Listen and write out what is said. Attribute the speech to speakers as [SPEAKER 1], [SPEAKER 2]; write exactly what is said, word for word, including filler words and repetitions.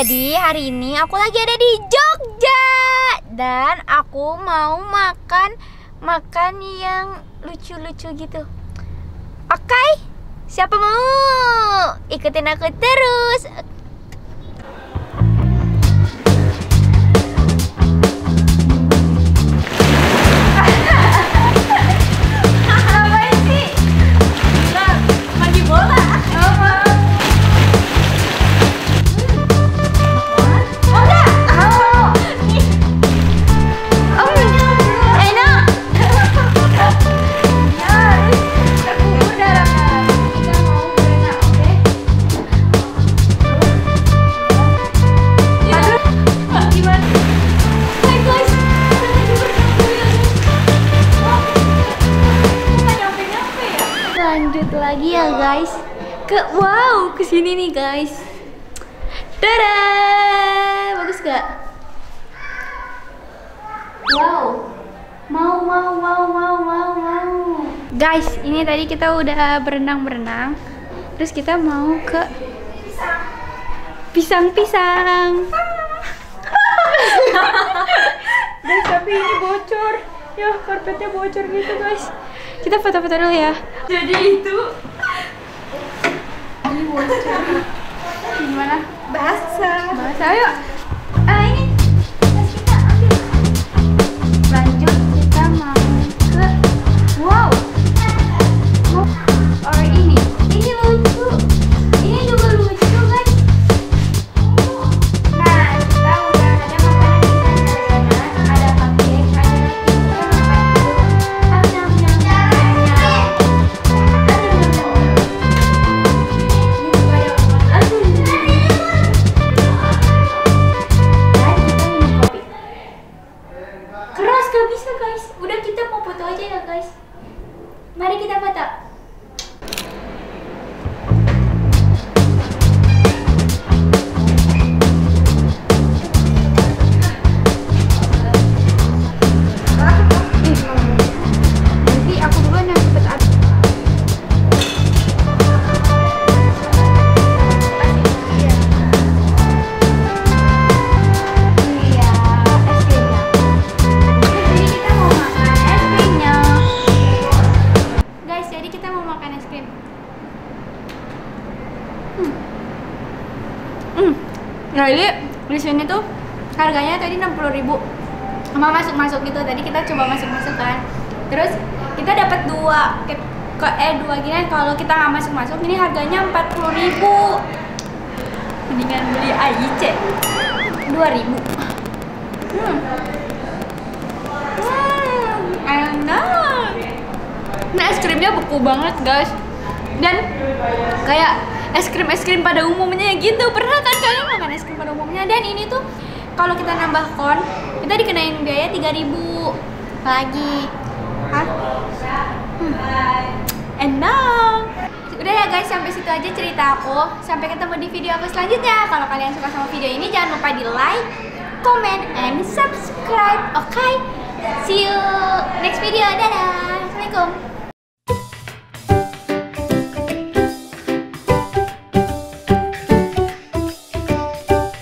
[SPEAKER 1] Jadi hari ini aku lagi ada di Jogja dan aku mau makan makan yang lucu-lucu gitu. Oke, siapa mau? Ikutin aku terus. Lanjut lagi ya guys ke wow kesini nih guys. Dadah, bagus gak? Wow, mau mau mau mau mau mau. Guys, ini tadi kita udah berenang berenang, terus kita mau ke pisang-pisang.
[SPEAKER 2] Guys, tapi ini bocor. Ya, karpetnya bocor gitu guys.
[SPEAKER 1] Kita foto-foto dulu ya.
[SPEAKER 2] Jadi itu
[SPEAKER 1] Ini bocor. Gimana?
[SPEAKER 2] basah.
[SPEAKER 1] Bahasa ayo. Ah ini. Terus kita ambil. Lanjut kita mau ke wow. Mau or ini. Ini lucu. Ini juga lucu guys. Nah, kita udah ada makanan di sana. Ada cupcake, ada ini, ada nyam nyam nyam. Keras gak bisa guys. Udah kita mau foto aja ya guys. Mari kita foto. Nanti aku duluan yang cepet ad. Iya, es krimnya. Jadi kita mau makan es krimnya. Guys, jadi kita mau makan es krim. Hmm. Hmm. Nah, ini di sini tuh harganya tadi enam puluh ribu. Sama masuk-masuk gitu. Tadi kita coba masuk-masuk kan. Terus kita dapat dua ke, ke eh dua gini. Kalau kita nggak masuk-masuk ini harganya empat puluh ribu. Mendingan beli A I C dua ribu. Hmm. Hmm, enak. Nah, es krimnya beku banget guys. Dan kayak es krim es krim pada umumnya gitu. Pernah kan kalian makan es krim pada umumnya? Dan ini tuh kalau kita nambah kon, kita dikenain biaya tiga ribu lagi. Hah? Hmm. Enak. Udah ya guys, sampai situ aja cerita aku. Sampai ketemu di video aku selanjutnya. Kalau kalian suka sama video ini, jangan lupa di like, comment, and subscribe. Oke? Okay? See you next video. Dadah. Assalamualaikum.